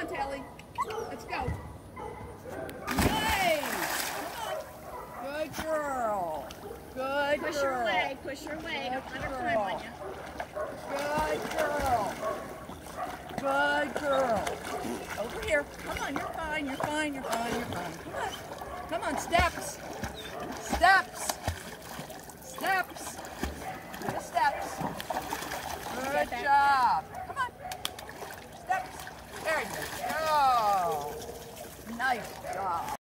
on, Telly. Let's go. Nice. Come on. Good girl. Good Push girl. her away. Push her away. Don't let her climb on you. Good girl. Good girl. Over here. Come on, you're fine, you're fine, you're fine, you're fine. Come on. Come on, steps. Steps. Steps. The steps. Good job. Come on. Steps. There you go. Nice job.